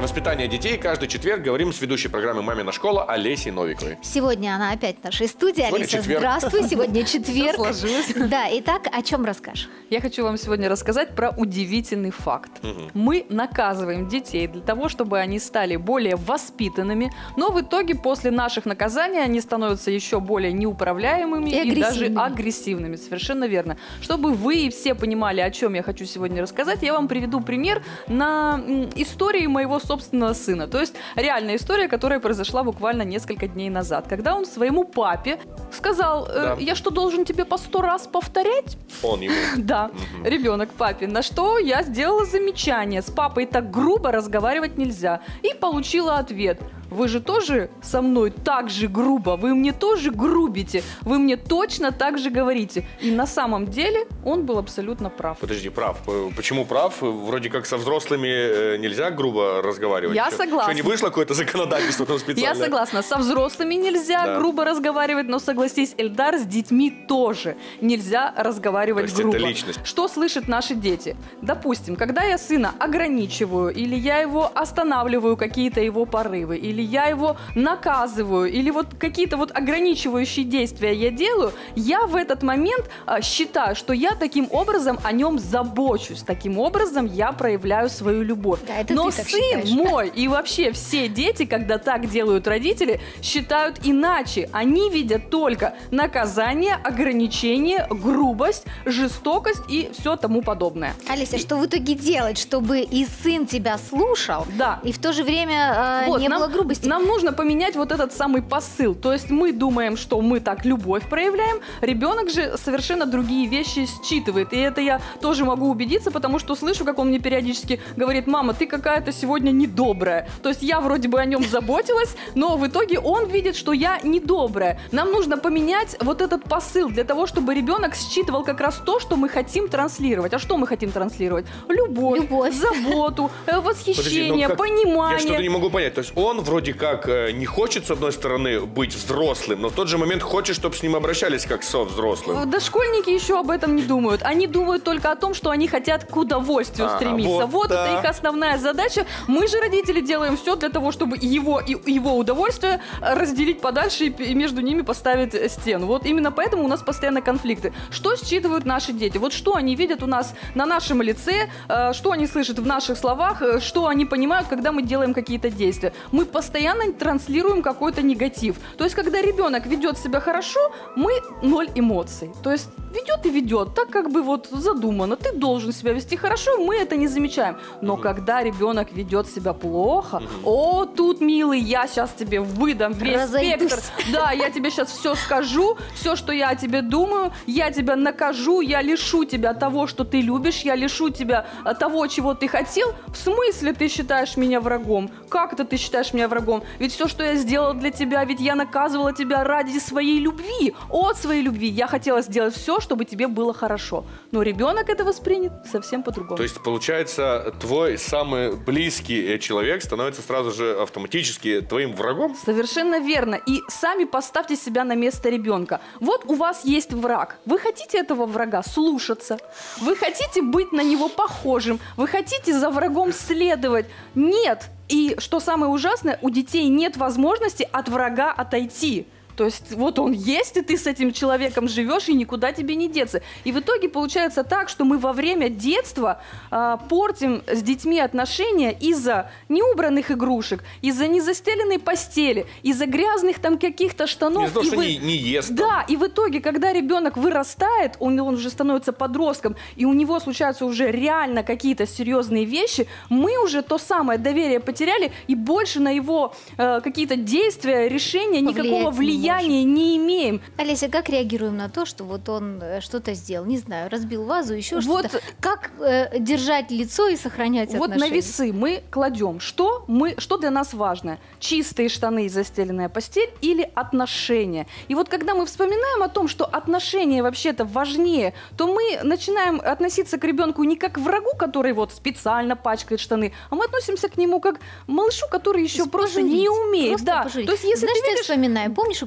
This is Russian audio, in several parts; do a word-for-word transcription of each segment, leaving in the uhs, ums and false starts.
воспитание детей каждый четверг говорим с ведущей программы «Мамина школа» Олесей Новиковой. Сегодня она опять в нашей студии. Сегодня Олеся, четверг. здравствуй. Сегодня четверг. Сложилось. Да, итак, о чем расскажешь? Я хочу вам сегодня рассказать про удивительный факт. Угу. Мы наказываем детей для того, чтобы они стали более воспитанными, но в итоге после наших наказаний они становятся еще более неуправляемыми И и, даже агрессивными. агрессивными. Совершенно верно. Чтобы вы все понимали, о чем я хочу сегодня рассказать, я вам приведу пример на м, истории моего собственного сына. То есть реальная история, которая произошла буквально несколько дней назад, когда он своему папе сказал: э, Да. я что, должен тебе по сто раз повторять? Он ему. Да, Мгм. ребенок папе. На что я сделала замечание: с папой так грубо разговаривать нельзя. И получила ответ: вы же тоже со мной так же грубо, вы мне тоже грубите, вы мне точно так же говорите. И на самом деле он был абсолютно прав. Подожди, прав. Э, Почему прав? Вроде как со взрослыми э, нельзя грубо разговаривать. Я Что- согласна. Что, не вышло какое-то законодательство там специально? Я согласна, со взрослыми нельзя Да. грубо разговаривать, но согласись, Эльдар, с детьми тоже нельзя разговаривать То есть это грубо. личность. Что слышат наши дети? Допустим, когда я сына ограничиваю, или я его останавливаю, какие-то его порывы, или я его наказываю, или вот какие-то вот ограничивающие действия я делаю, я в этот момент а, считаю, что я таким образом о нем забочусь, таким образом я проявляю свою любовь. Да, это Но ты так сын считаешь. мой и вообще все дети, когда так делают родители, считают иначе. Они видят только наказание, ограничение, грубость, жестокость и все тому подобное. Олеся, что в итоге делать, чтобы и сын тебя слушал, Да. и в то же время э, Вот, не нам, было грубости? нам нужно поменять вот этот самый посыл. То есть мы думаем, что мы так любовь проявляем, ребенок же совершенно другие вещи считывает. И это я тоже могу убедиться, потому что слышу, как он мне периодически говорит: мама, ты какая-то сегодня недобрая. То есть я вроде бы о нем заботилась, но в итоге он видит, что я недобрая. Нам нужно поменять вот этот посыл для того, чтобы ребенок считывал как раз то, что мы хотим транслировать. А что мы хотим транслировать? Любовь, Любовь. заботу, э, восхищение, Подожди, ну как- понимание. Я что-то не могу понять. То есть он вроде как э, не хочет, с одной стороны, быть взрослым, но в тот же момент хочет, чтобы с ним обращались как со взрослым. Да школьники еще об этом не думают. Они думают только о том, что они хотят к удовольствию А, стремиться. вот Вот, да. это их основная задача. Мы же, родители, делаем все для того, чтобы его и его удовольствие разделить подальше и п- и между ними поставить э, стену. Вот именно поэтому у нас постоянно конфликты. Что считывают наши дети? Вот что они видят у нас на нашем лице, э, что они слышат в наших словах, э, что они понимают, когда мы делаем какие-то действия. Мы постоянно транслируем какой-то негатив. То есть, когда ребенок ведет себя хорошо, мы ноль эмоций. То есть, ведет и ведет, так как бы вот задумано. Ты должен себя вести хорошо, мы это не замечаем. Но когда ребенок ведет себя плохо, о, тут, милый, я сейчас тебе выдам весь Разойдусь. спектр. Да, я тебе сейчас все скажу, все, что я о тебе думаю, я тебя накажу, я лишу тебя того, что ты любишь, я лишу тебя а, того, чего ты хотел. В смысле ты считаешь меня врагом? Как это ты считаешь меня врагом? Ведь все, что я сделала для тебя, ведь я наказывала тебя ради своей любви, от своей любви. Я хотела сделать все, чтобы тебе было хорошо. Но ребенок это воспринят совсем по-другому. То есть, получается, твой самый близкий э, человек становится сразу же автоматически твоим врагом? Совершенно верно. И сами поставьте себя на место ребенка. Вот у вас есть враг. Вы хотите этого врага слушаться? Вы хотите быть на него похожим? Вы хотите за врагом следовать? Нет. И что самое ужасное, у детей нет возможности от врага отойти. То есть вот он есть, и ты с этим человеком живешь, и никуда тебе не деться. И в итоге получается так, что мы во время детства а, портим с детьми отношения из-за неубранных игрушек, из-за незастеленной постели, из-за грязных там каких-то штанов. Из-за того, И что вы- не, не ест. там. Да, и в итоге, когда ребенок вырастает, он, он уже становится подростком, и у него случаются уже реально какие-то серьезные вещи, мы уже то самое доверие потеряли, и больше на его э, какие-то действия, решения никакого Повлиять не влияния не имеем. Олеся, как реагируем на то, что вот он э, что-то сделал? Не знаю, разбил вазу, еще Вот. что-то. Как э, держать лицо и сохранять Вот отношения? на весы мы кладем, что, мы, что для нас важно? Чистые штаны и застеленная постель или отношения? И вот когда мы вспоминаем о том, что отношения вообще-то важнее, то мы начинаем относиться к ребенку не как к врагу, который вот специально пачкает штаны, а мы относимся к нему как к малышу, который еще просто Пожалеть, не умеет. просто Да. пожалеть. То есть, если Знаешь, ты что я видишь... вспоминаю? Помнишь, у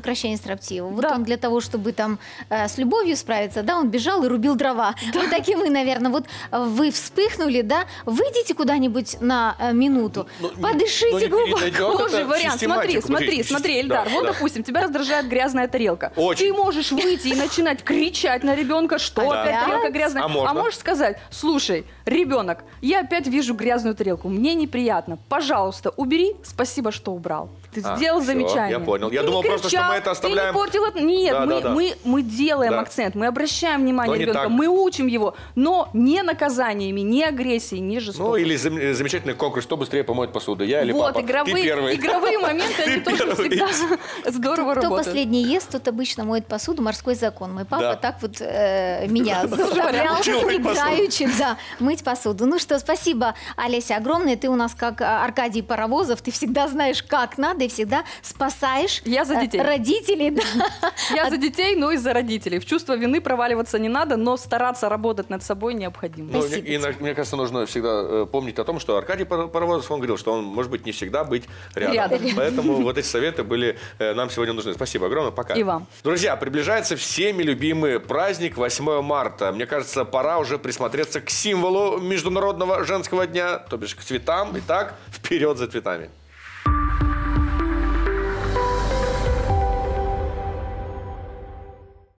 сокращение строптивого. Вот Да. он для того, чтобы там э, с любовью справиться, да, он бежал и рубил дрова. Да. Вот такие мы, наверное. Вот э, вы вспыхнули, да, выйдите куда-нибудь на э, минуту, Ну, подышите ну, не глубоко. передойдет. Тоже это вариант. Смотри, систематику. смотри, Подождите, смотри, систем- Эльдар. да, Вот, да. допустим, тебя раздражает грязная тарелка. Очень. Ты можешь выйти и начинать кричать на ребенка, что Да. опять тарелка грязная. А можно? можешь сказать: слушай, ребенок, я опять вижу грязную тарелку, мне неприятно. Пожалуйста, убери. Спасибо, что убрал. Ты А, сделал всё, замечание. я понял. Я Ты не думал просто, что кричал, мы это оставляем- Ты не портил это. Нет, Да, мы, да, да. Мы, мы делаем Да. акцент, мы обращаем внимание Но не ребенка, так. мы учим его, но не наказаниями, не агрессией, не жестокостью. Ну, или зам- замечательный конкурс, кто быстрее помоет посуду, я или Вот, папа. Ты игровые, первый. игровые моменты, Ты они тоже первый. всегда здорово Кто работают. последний ест, тот обычно моет посуду. Морской закон. Мой папа Да. так вот э, меня заставлял, Учил мыть посуду. играючи, да, мыть посуду. Ну что, спасибо, Олеся, огромное. Ты у нас как а, Аркадий Паровозов. Ты всегда знаешь, как надо, и всегда спасаешь Я за э, детей. родителей. Да. Я за детей, но и за родителей. В чувство вины проваливаться не надо, но стараться работать над собой необходимо. Ну, Спасибо и, на- мне кажется, нужно всегда э, помнить о том, что Аркадий Пар- Паровозов, он говорил, что он, может быть, не всегда быть рядом. Рядом. Поэтому вот эти советы были э, нам сегодня нужны. Спасибо огромное, пока. И вам. Друзья, приближается всеми любимый праздник восьмое марта. Мне кажется, пора уже присмотреться к символу Международного женского дня, то бишь к цветам. Итак, вперед за цветами.